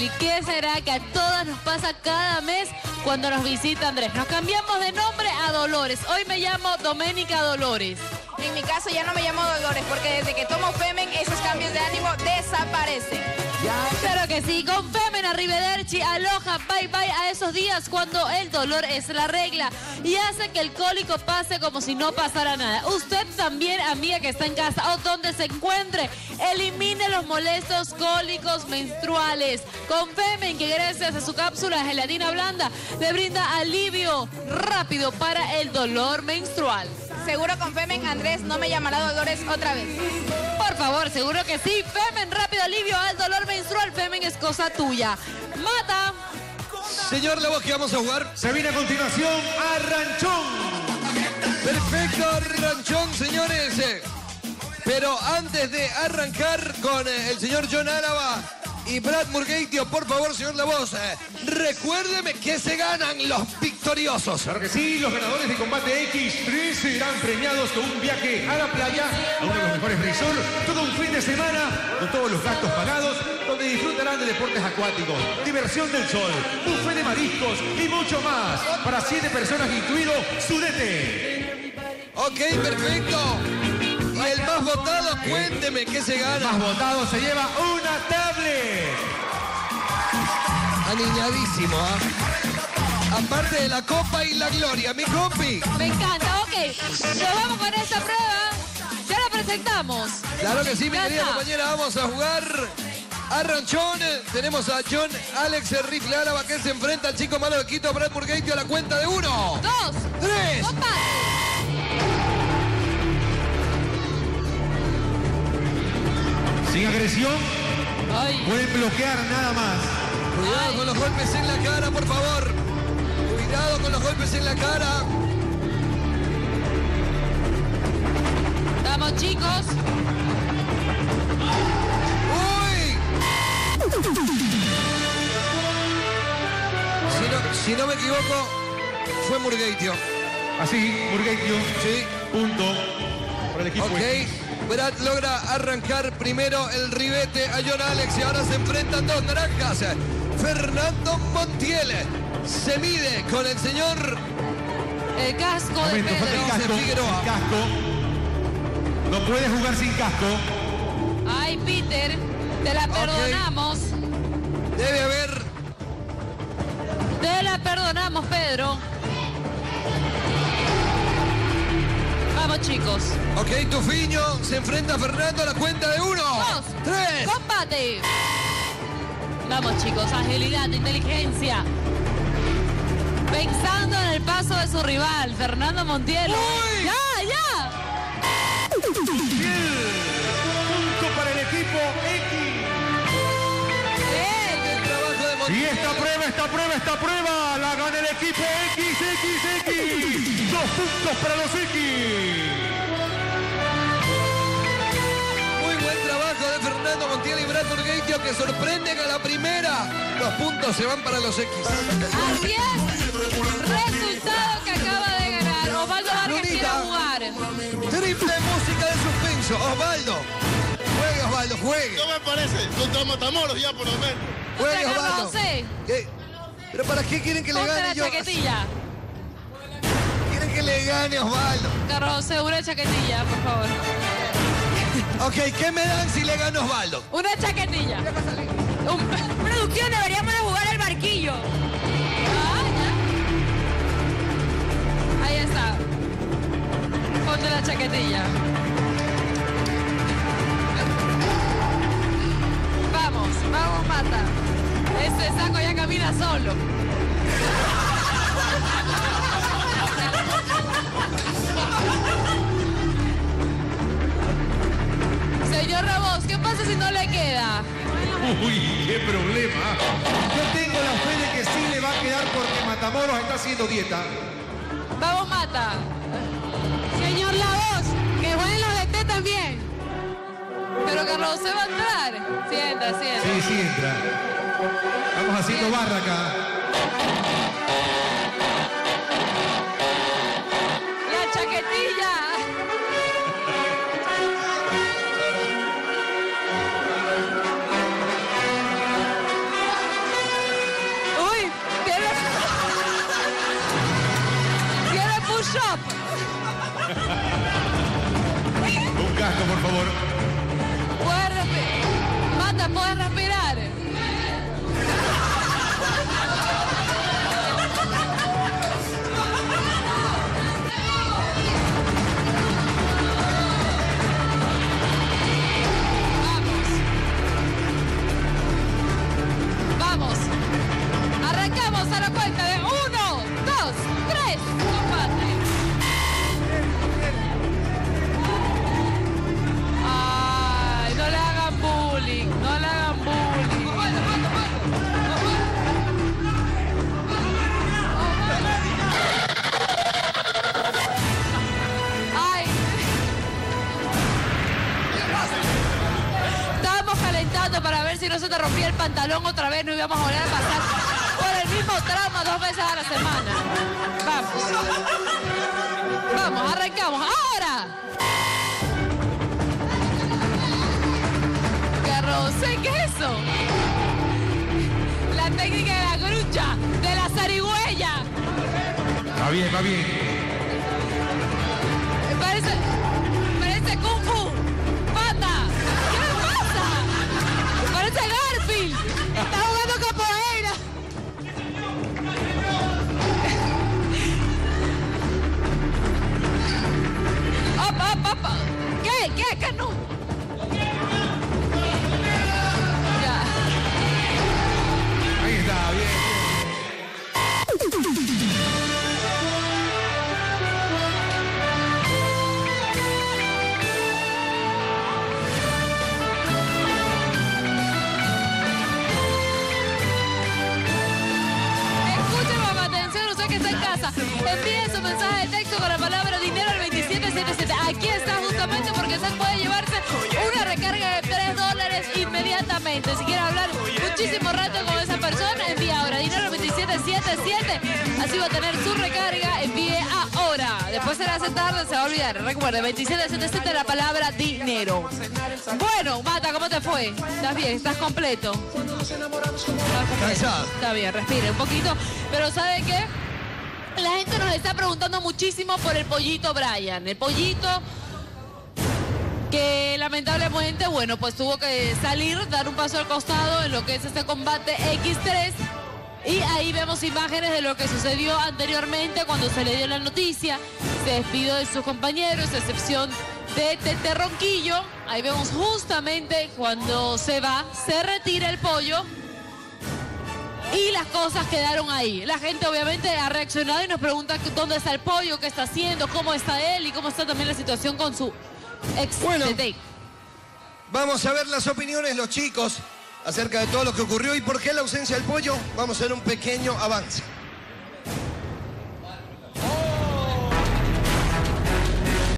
Leslie, ¿qué será que a todas nos pasa cada mes cuando nos visita Andrés? Nos cambiamos de nombre a Dolores. Hoy me llamo Doménica Dolores. En mi caso ya no me llamo Dolores porque desde que tomo Femen esos cambios de ánimo desaparecen. Claro que sí, con Femen, arrivederci, aloha, bye bye a esos días cuando el dolor es la regla y hace que el cólico pase como si no pasara nada. Usted también, amiga que está en casa o donde se encuentre, elimine los molestos cólicos menstruales. Con Femen, que gracias a su cápsula de gelatina blanda le brinda alivio rápido para el dolor menstrual. Seguro con Femen Andrés no me llamará Dolores otra vez. Por favor, seguro que sí. Femen, rápido alivio al dolor menstrual. Femen es cosa tuya. Mata. Señor La Voz, ¿qué vamos a jugar? Se viene a continuación Arranchón. Perfecto, Arranchón, señores. Pero antes de arrancar con el señor John Álava y Brad Murgaitio, por favor, señor La Voz, recuérdeme que se ganan los victoriosos. Claro que sí, los ganadores de Combate X3 serán premiados con un viaje a la playa, a uno de los mejores resorts, todo un fin de semana, con todos los gastos pagados, donde disfrutarán de deportes acuáticos, diversión del sol, buffet de mariscos y mucho más. Para 7 personas, incluido Sudete. Ok, perfecto. Y el más votado, cuénteme qué se gana. El más votado se lleva una tablet. Aniñadísimo, ¿ah? Aparte de la copa y la gloria, mi compi. Me encanta, ok. Nos vamos con esta prueba. Ya la presentamos. Claro que sí, mi Ya querida está. compañera. Vamos a jugar a Ranchón. Tenemos a John Alex el Rifle Álava que se enfrenta al chico malo de Quito, Brad Murgaitio, a la cuenta de 1, 2, 3. ¡Opa! Sin agresión, Ay. pueden bloquear nada más. Cuidado con los golpes en la cara, por favor. Cuidado con los golpes en la cara. Vamos, chicos. ¡Uy! Si no me equivoco, fue Murgaitio. Así, Murgaitio. Sí. Punto. Por el equipo. Ok. Brad logra arrancar primero el ribete a John Alex y ahora se enfrentan dos naranjas. Fernando Montiel se mide con el señor El casco de Momento, falta el Pedro. casco. Figueroa. El casco. No puede jugar sin casco. Ay, Peter, te la perdonamos. Debe haber. Te la perdonamos, Pedro. Vamos, chicos. Ok, Tufiño se enfrenta a Fernando a la cuenta de 1, 2, 3. ¡Combate! Vamos, chicos, agilidad, inteligencia. Pensando en el paso de su rival, Fernando Montiel. ¡Uy! ¡Ya! Bien. Punto para el equipo X. El trabajo de Y Montiel. esta prueba la gana el equipo XX. 2 puntos para los X. Muy buen trabajo de Fernando Montiel y Brad Murgaitio que sorprenden a la primera. Los puntos se van para los X. Así es. Resultado que acaba de ganar Osvaldo Vargas. Quiere Lunita. jugar. Triple música de suspenso. Osvaldo. Juegue, Osvaldo, juegue. No me parece, contra Matamoros ya por lo menos. Juegue, Contra Carlos Osvaldo. José. ¿Qué? ¿Pero para qué quieren que le Ponte gane la yo? chaquetilla. Quieren que le gane Osvaldo. Carlos José, una chaquetilla, por favor. Ok, ¿qué me dan si le gano Osvaldo? Una chaquetilla. Producción, deberíamos de jugar el barquillo. Ah, ya. Ahí está. Ponte la chaquetilla. Vamos, Mata. Ese saco ya camina solo. Señor Ramos, ¿qué pasa si no le queda? Uy, qué problema. Yo tengo la fe de que sí le va a quedar porque Matamoros está haciendo dieta. Vamos, Mata. Señor La Voz, que jueguen los de T también. Pero Carlos José va a entrar. Sí entra. Sí, entra. Vamos haciendo barra acá. La chaquetilla. Franco, por favor. Puedes respirar. Mata, puedes respirar. Vamos. Arrancamos a la cuenta de 1, 2, 3. Combate. Ay, no le hagan bullying, no le hagan bullying. Ay. Estábamos calentando para ver si no se te rompía el pantalón otra vez, no íbamos a volver a pasar por el mismo trauma 2 veces a la semana. Vamos. Vamos, arrancamos. ¡Ahora! Carroce, ¿qué es eso? La técnica de la grucha, de la zarigüeya. Va bien, va bien. Parece Kung Fu. ¡Pata! ¿Qué le pasa? Parece Garfield. Está jugando capoeira. ¡Opa! ¿Qué? No. Ya. Ahí está, bien. Escuchen con atención, usted que está en casa. Envíe su mensaje de texto con la palabra dinero al 2777. Aquí está justamente porque usted puede llevarse una recarga de $3 inmediatamente. Si quiere hablar muchísimo rato con esa persona, envíe ahora dinero al 2777. Así va a tener su recarga. Envíe ahora. Después será tarde, se va a olvidar. Recuerde, 2777 la palabra dinero. Bueno, Mata, ¿cómo te fue? ¿Estás bien? ¿Estás completo? Cansado. Está bien, respire un poquito. Pero ¿sabe qué? La gente nos está preguntando muchísimo por el pollito Brian. El pollito que lamentablemente, bueno, pues tuvo que salir, dar un paso al costado en lo que es este combate X3. Y ahí vemos imágenes de lo que sucedió anteriormente cuando se le dio la noticia. Se despidió de sus compañeros, a excepción de Tete Ronquillo. Ahí vemos justamente cuando se va, se retira el pollo. Y las cosas quedaron ahí. La gente obviamente ha reaccionado y nos pregunta dónde está el pollo, qué está haciendo, cómo está él y cómo está también la situación con su ex Bueno. TT. Vamos a ver las opiniones, los chicos, acerca de todo lo que ocurrió y por qué la ausencia del pollo. Vamos a ver un pequeño avance.